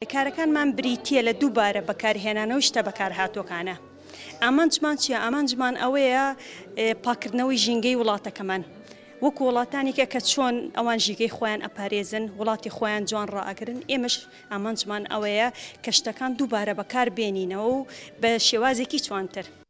كارەکانمان بریتە لە دووبارە بەكارهێنانەوەی شتە بەكارهاتووەكانە. ئامانجمان چییە؟ ئامانجمان ئەوەیە پاکردنەوەی ژینگەی وڵاتەکەمان. وەکو وڵاتانێکە کە چۆن ئەوان ژینگەی خۆیان ئەپارێزن، وڵاتی خۆیان جوان ڕائەگرن، ئێمەش ئامانجمان ئەوەیە کە شتەکان دووبارە بەکار بێنینەوە و بە شێوازێکی جوانتر.